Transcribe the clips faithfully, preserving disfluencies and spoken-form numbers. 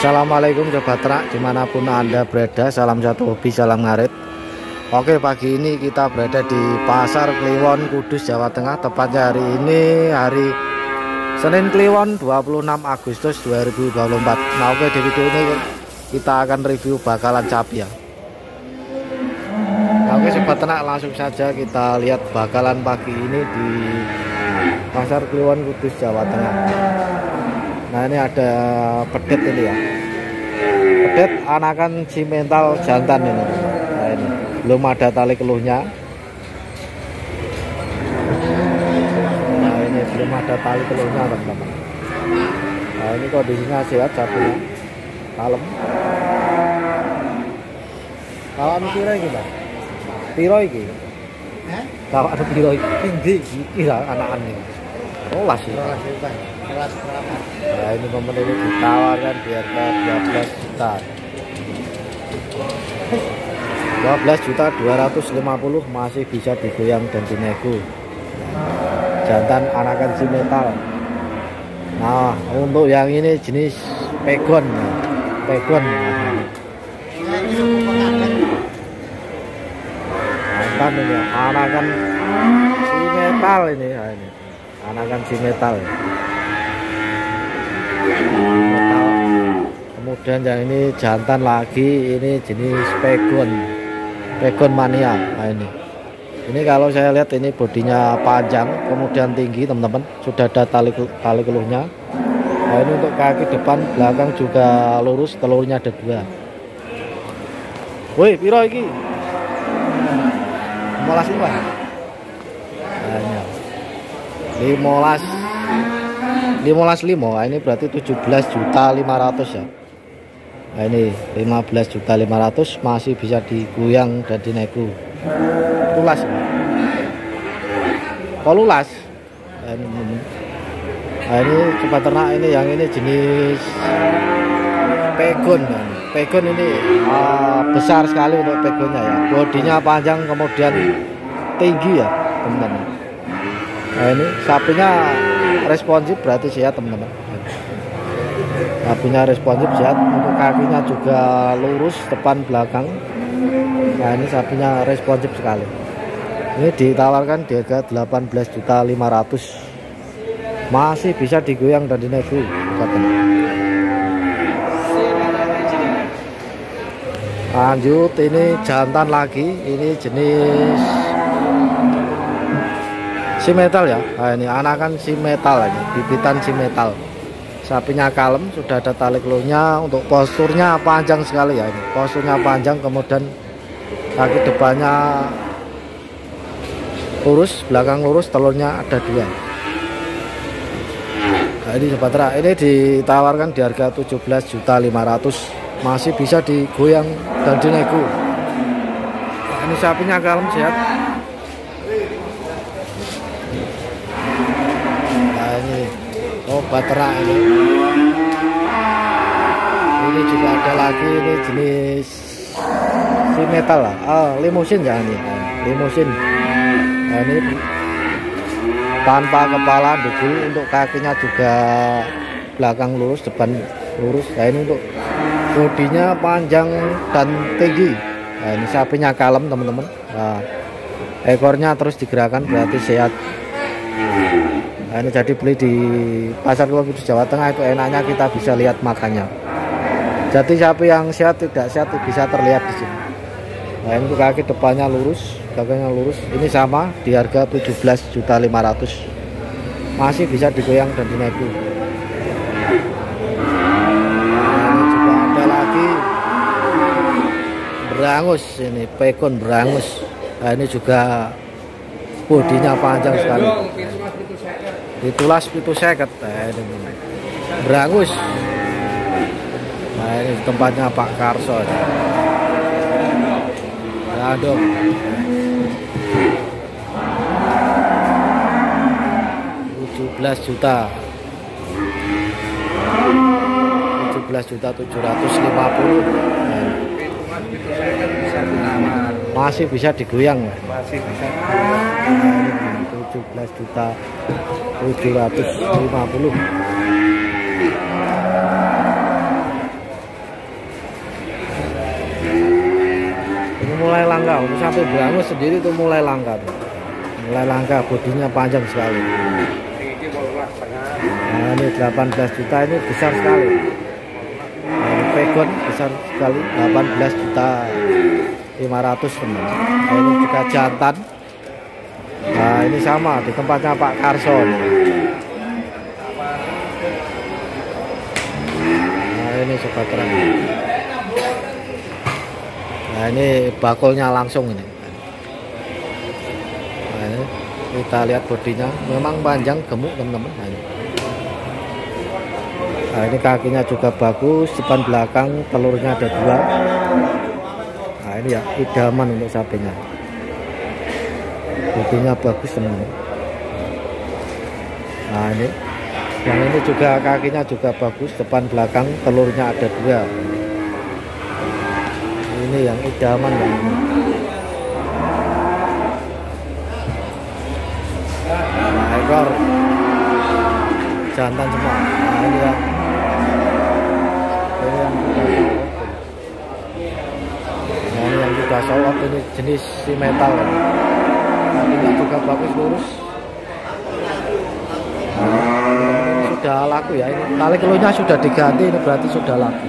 Assalamualaikum Sobat Ternak dimanapun Anda berada, salam satu hobi, salam ngarit. Oke, pagi ini kita berada di Pasar Kliwon, Kudus, Jawa Tengah. Tepatnya hari ini hari Senin Kliwon dua puluh enam Agustus dua ribu dua puluh empat. Nah, oke, di video ini kita akan review bakalan sapi ya. Nah, oke Sobat Ternak, langsung saja kita lihat bakalan pagi ini di Pasar Kliwon, Kudus, Jawa Tengah. Nah, ini ada pedet ini ya, pedet anakan simental jantan ini. Nah, ini belum ada tali keluhnya. Nah, ini belum ada tali keluhnya teman-teman. Nah, ini kondisinya sehat sapinya, kalem. Kalau anu piro iki, Pak? Piro iki? Hah? Kalau anu piro iki? Endi iki lah anakan iki? Rolas ya. Nah, ini momen ini ditawarkan di harga dua belas juta. dua belas juta dua ratus lima puluh, masih bisa digoyang dan dinego. Jantan anakan simetal. Nah, untuk yang ini jenis pegon. Pegon. Jantan ini anakan simetal ini, nah, ini. Anakan simetal. Metal. Kemudian yang ini jantan lagi, ini jenis pegon, pegon mania. Nah, ini ini kalau saya lihat ini bodinya panjang, kemudian tinggi teman-teman, sudah ada tali tali keluhnya. Nah, ini untuk kaki depan belakang juga lurus, telurnya ada dua. Woi, piro iki? Molas lima. Nah, ini limolas limolas limo. Ini berarti tujuh belas juta lima ratus ya. Nah, ini lima belas juta lima ratus, masih bisa digoyang dan dinego. Lulas. Oh, lulas. Nah, ini, nah, ini Sobat Ternak, ini yang ini jenis pegon. Pegon ini uh, besar sekali untuk pegonnya ya. Bodinya panjang, kemudian tinggi ya teman-teman. Nah, ini sapinya responsif, berarti sehat teman-teman. Sapinya responsif, sehat. Untuk kakinya juga lurus depan belakang. Nah, ini sapinya responsif sekali. Ini ditawarkan di harga delapan belas juta lima ratus, masih bisa digoyang dan dinego. Lanjut, ini jantan lagi, ini jenis simetal ya. Nah, ini anakan simetal ini, bibitan simetal. Sapinya kalem, sudah ada tali keluhnya. Untuk posturnya panjang sekali ya, ini posturnya panjang, kemudian kaki depannya lurus, belakang lurus, telurnya ada dua. Nah, ini Sobat Ternak, ini ditawarkan di harga tujuh belas juta lima ratus, masih bisa digoyang dan dinego. Nah, ini sapinya kalem, sehat. Sobat Ternak, ini ini juga ada lagi, ini jenis simetal lah. Oh, limusin ya ini, limusin. Nah, ini tanpa kepala, degul. Untuk kakinya juga belakang lurus, depan lurus. Nah, ini untuk bodinya panjang dan tinggi. Nah, ini sapinya kalem teman-teman. Nah, ekornya terus digerakkan, berarti sehat. Nah, ini jadi beli di Pasar Kliwon, Kudus, Jawa Tengah itu enaknya kita bisa lihat matanya. Jadi sapi yang sehat tidak sehat bisa terlihat di sini. Nah, ini kaki depannya lurus, belakangnya lurus. Ini sama di harga tujuh belas juta lima ratus, masih bisa digoyang dan dinego. Nah, ini juga ada lagi berangus, ini pegon berangus. Nah, ini juga bodinya panjang sekali. Ditulas pitu seket. Nah, ini berangus. Nah, ini tempatnya Pak Karso. Aduh. tujuh belas juta. tujuh belas juta tujuh ratus lima puluh. Nah, masih bisa digoyang. Masih bisa. tujuh belas juta tujuh ratus lima puluh. mulai langka untuk sapi berangus sendiri itu mulai langka tuh. Mulai langka, bodinya panjang sekali. Nah ini delapan belas juta, ini besar sekali. Nah, ini pegon besar sekali, delapan belas juta lima ratus teman. Nah, ini juga jantan. Nah ini sama di tempatnya Pak Karson. Nah ini sobat terang. Nah ini bakulnya langsung ini. Nah, ini kita lihat bodinya memang panjang gemuk teman-teman. Nah, ini. Nah ini kakinya juga bagus, depan belakang telurnya ada dua. Nah ini ya idaman untuk sapinya. Bodinya bagus teman-teman. Nah ini yang ini juga kakinya juga bagus, depan belakang telurnya ada dua. Ini yang idaman teman-teman. Nah ekor jantan semua. Nah ini yang ini yang nah, ini yang sudah solot, ini jenis si metal. Ini juga bagus lurus. Nah, ini sudah laku ya, ini tali keluarnya sudah diganti, ini berarti sudah laku.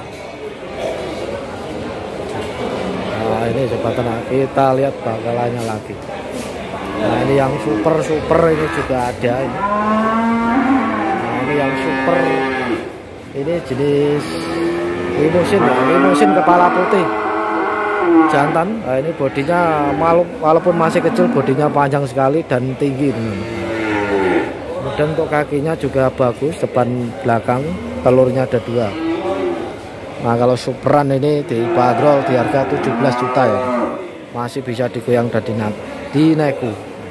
Nah ini sobat ternak, kita lihat bakalannya lagi. Nah ini yang super super ini juga ada ini. Nah ini yang super, ini jenis limusin ya, limusin kepala putih jantan. Nah ini bodinya walaupun masih kecil, bodinya panjang sekali dan tinggi teman. Kemudian untuk kakinya juga bagus, depan belakang telurnya ada dua. Nah kalau superan ini dibanderol di harga tujuh belas juta ya, masih bisa digoyang dan dineku.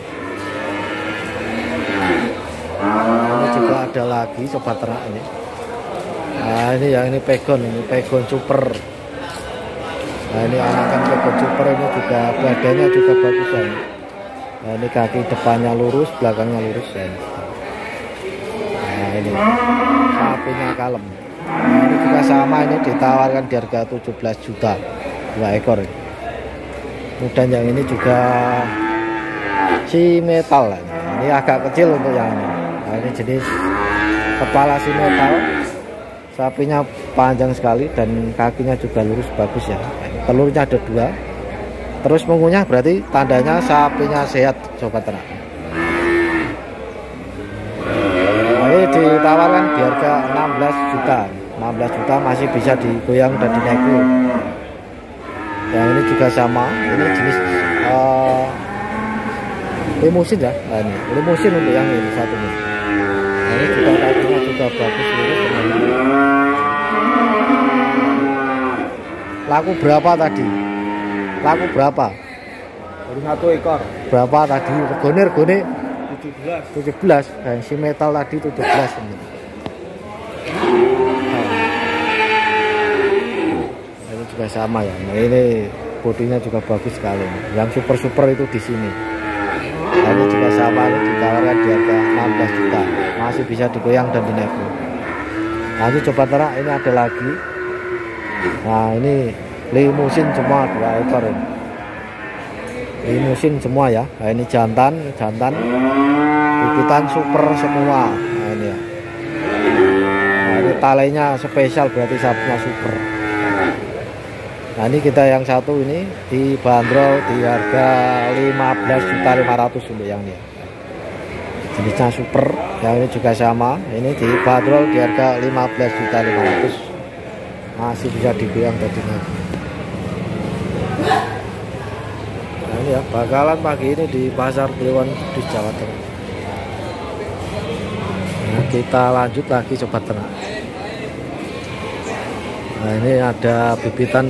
Nah, ini juga ada lagi sobat ternak ini. Nah ini yang ini pegon, ini pegon super. Nah ini anakan pegon super, ini juga badannya juga bagus ya. Nah ini kaki depannya lurus, belakangnya lurus ya. Nah ini sapinya kalem. Nah, ini juga sama, ini ditawarkan di harga tujuh belas juta dua ekor. Kemudian yang ini juga si metal. Ini agak kecil untuk yang ini. Nah, ini jenis kepala si metal. Sapinya panjang sekali dan kakinya juga lurus bagus ya. Telurnya ada dua. Terus punggungnya berarti tandanya sapinya sehat sobat ternak. Ini ditawarkan di harga enam belas juta. enam belas juta masih bisa digoyang dan dinego. Yang ini juga sama, ini jenis uh, limusin ya. Nah ini limusin untuk yang ini satunya. Nah, ini juga kakinya juga bagus lurus. Laku berapa tadi? Laku berapa? Baru satu ekor. Berapa tadi? Regone regone tujuh belas. tujuh belas. Dan si metal tadi tujuh belas. Nah, ini juga sama ya. Nah, ini bodinya juga bagus sekali. Yang super-super itu di sini. Nah, ini juga sama, ini ditawarkan di harga enam belas juta. Masih bisa digoyang dan dinego. Nanti coba ternak, ini ada lagi. Nah, ini limusin semua dua ekor ini. Limusin semua ya. Nah, ini jantan, jantan bibitan super semua. Nah, ini ya. Nah, ini talainya spesial, berarti sapinya super. Nah, ini kita yang satu ini dibanderol di harga lima belas juta lima ratus untuk yang ini. Jenisnya super. Yang ini juga sama. Ini dibanderol di harga lima belas juta lima ratus. Masih bisa digoyang tadinya. Nah, ini ya bakalan pagi ini di Pasar Kliwon di Jawa Tengah. Nah, kita lanjut lagi sobat ternak. Nah, ini ada bibitan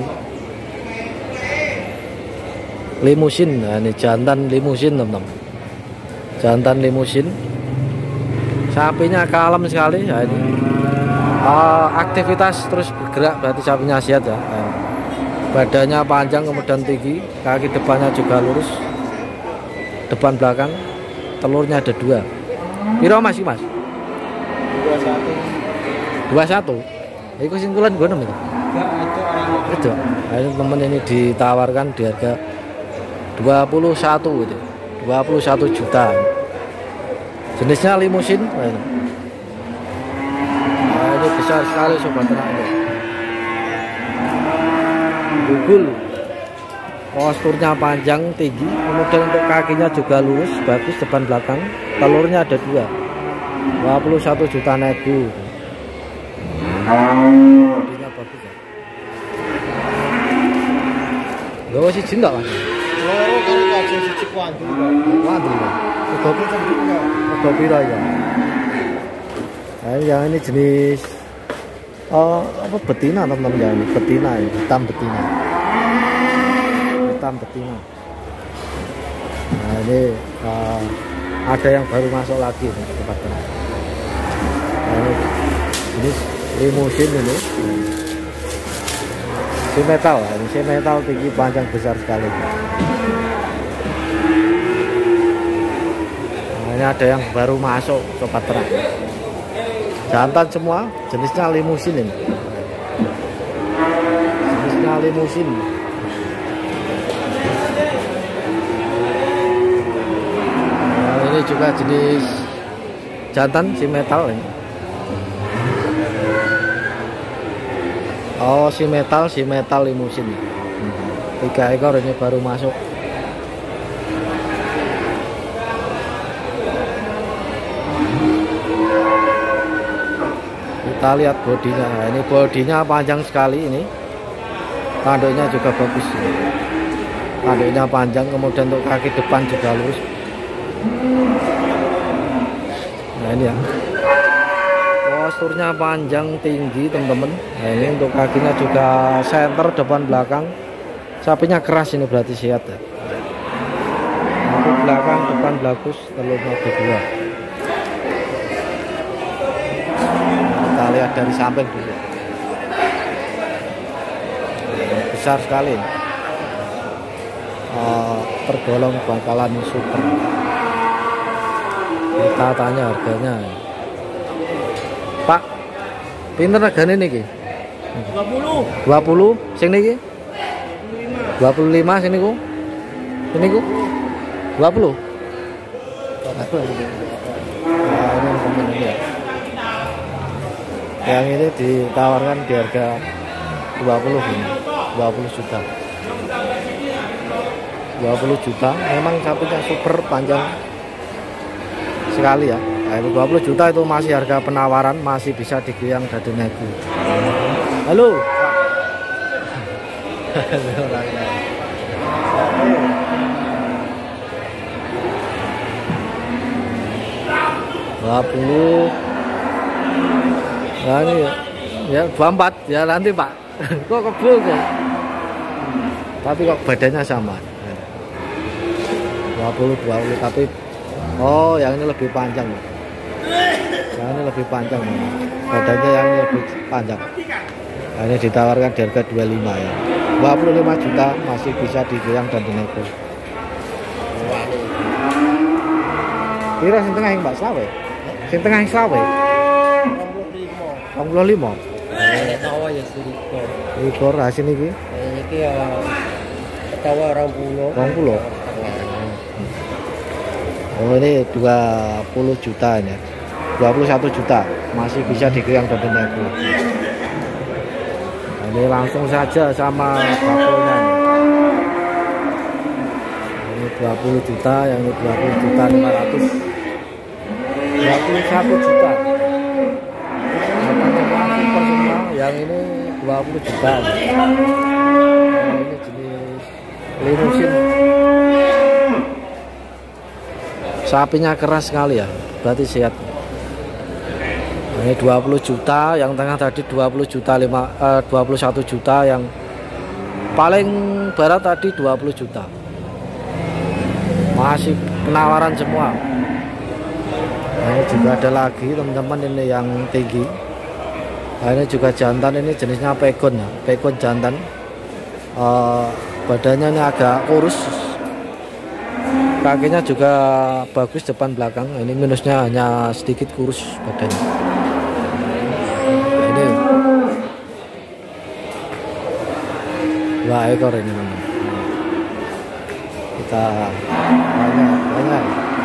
limusin. Nah, ini jantan limusin teman-teman. Jantan limusin. Sapinya kalem sekali. Nah, ini uh, aktivitas terus bergerak, berarti sapinya sehat ya. Nah, badannya panjang kemudian tinggi, kaki depannya juga lurus, depan belakang telurnya ada dua. Piro masih mas? dua puluh satu. dua puluh satu. Iku singkulan gue nem itu. Itu, nah, ini temen ini ditawarkan di harga dua puluh satu gitu. dua puluh satu juta. Jenisnya limusin. Nah, ini. Nah, ini besar sekali sobat ternak ini. Gugul. Posturnya panjang, tinggi, kemudian untuk kakinya juga lurus, bagus depan belakang. Telurnya ada dua. dua puluh satu juta nego. Bodinya bagus ya. Gak masih cinta kan? Loro kali aja siji kuandu. Kuandu ya. Kopi kopi ya. Nah, yang ini jenis oh, apa betina teman-teman ya, ini betina ya, hitam betina. Hitam betina. Nah, ini uh, ada yang baru masuk lagi nih tempatnya. Nah, ini jenis limusin ini. Si metal, ini si metal tinggi panjang besar sekali. Nah, ini ada yang baru masuk sobat ternak. Jantan semua, jenisnya limusin ini. Jenisnya limusin. Nah, ini juga jenis jantan si metal ini. Oh, si metal, si metal limusin. Tiga ekor ini baru masuk. Kita lihat bodinya. Nah, ini bodinya panjang sekali ini. Tanduknya juga bagus. Tanduknya panjang, kemudian untuk kaki depan juga lurus. Nah, ini ya. Posturnya panjang, tinggi teman-teman. Nah, ini untuk kakinya juga center depan belakang. Sapinya keras ini berarti sehat ya. Untuk belakang depan bagus, telurnya kedua. Kita lihat dari samping dulu. Besar sekali. Uh, tergolong bakalan super. Kita tanya harganya. Pak, pinter regane niki? dua puluh. dua puluh sing niki? dua puluh lima sing niku? Sing niku? dua puluh. Nah, ini teman ini ya. Yang ini ditawarkan di harga dua puluh ini. dua puluh juta. dua puluh juta. Memang sapinya super panjang sekali ya. Nah, itu dua puluh juta itu masih harga penawaran, masih bisa digoyang dadi nego. Halo. dua puluh. Nah, ini ya. Ya dua puluh empat ya nanti, Pak. Kok kebul kok. Tapi kok badannya sama. dua puluh dua puluh tapi oh, yang ini lebih panjang. Yang ini lebih panjang, badannya yang ini lebih panjang. Nah, ini ditawarkan di harga dua puluh lima ya. dua puluh lima juta masih bisa digoyang dan dinego. Kira sing tengah yang Mbak Slawe? Sing tengah yang Slawe? dua puluh lima. Tawa ya sedikit. Ikor hasil ini? Ini ya tawa orang pulau. Orang pulau. Oh, ini dua puluh juta ini. dua puluh satu juta masih bisa digoyang dan dinego. Nah, ini langsung saja sama bakulnya ini. Ini dua puluh juta, yang ini dua puluh juta lima ratus. dua puluh satu juta. Yang ini dua puluh juta. Nah, ini jenis limusin. Sapinya keras sekali ya, berarti sehat. Ini dua puluh juta, yang tengah tadi dua puluh juta lima eh, dua puluh satu juta, yang paling barat tadi dua puluh juta. Masih penawaran semua. Nah, ini juga ada lagi teman-teman ini yang tinggi. Nah, ini juga jantan, ini jenisnya pegon ya, pegon jantan. Uh, badannya ini agak kurus. Kakinya juga bagus depan belakang. Ini minusnya hanya sedikit kurus badannya. Ini dua ekor ini teman-teman. Kita banyak banyak.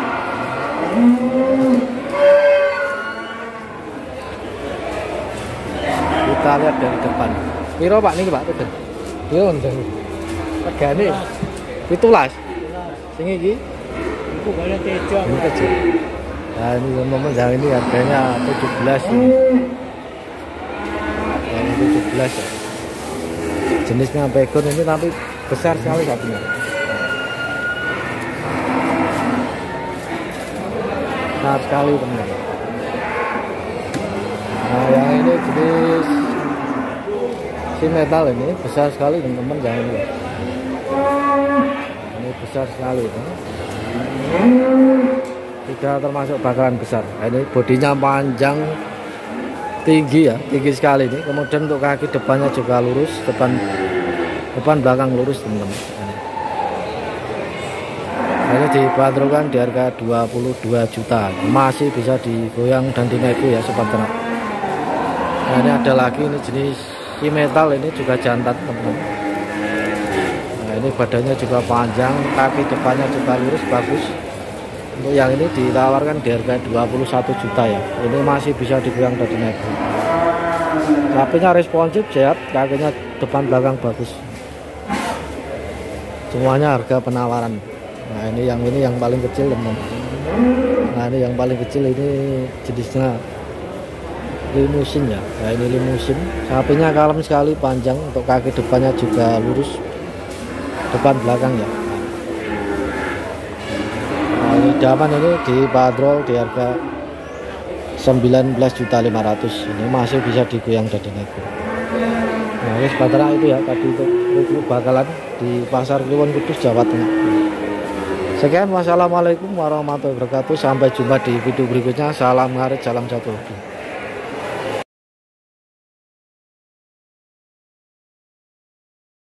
Kita lihat dari depan. Piro Pak niki Pak tuh? Piro ndang? Regane pitulas. Sing iki Iku balik tejo. ini kecil. Nah ini teman-teman yang ini harganya tujuh belas ini. Yang ini tujuh belas ya. Jenisnya pegon ini tapi besar sekali sapinya. Besar sekali teman-teman. Nah yang ini jenis si metal ini besar sekali teman-teman, jangan lihat. Ini besar sekali teman. Tidak termasuk bakalan besar. Nah, ini bodinya panjang, tinggi ya, tinggi sekali ini. Kemudian untuk kaki depannya juga lurus, depan depan belakang lurus teman-teman. Ini dibanderolkan di harga dua puluh dua juta. Masih bisa digoyang dan dinego ya sobat ternak. Nah, ini ada lagi ini jenis si metal, ini juga jantan teman-teman. Nah, ini badannya juga panjang, kaki depannya juga lurus, bagus. Untuk yang ini ditawarkan di harga dua puluh satu juta ya. Ini masih bisa digoyang dan dinego. Sapinya responsif, sehat, kakinya depan belakang bagus. Semuanya harga penawaran. Nah ini yang ini yang paling kecil teman. Nah ini yang paling kecil ini jenisnya limusin ya. Nah ini limusin. Sapinya kalem sekali, panjang, untuk kaki depannya juga lurus, depan belakang ya. Nah ini daman ini dibanderol di harga sembilan belas juta lima ratus. Ini masih bisa digoyang dan dinego. Nah ini sebentar itu ya tadi itu review bakalan di Pasar Kliwon Kudus, Jawa Tengah. Sekian, wassalamualaikum warahmatullahi wabarakatuh. Sampai jumpa di video berikutnya. Salam ngarit, salam satu hobi.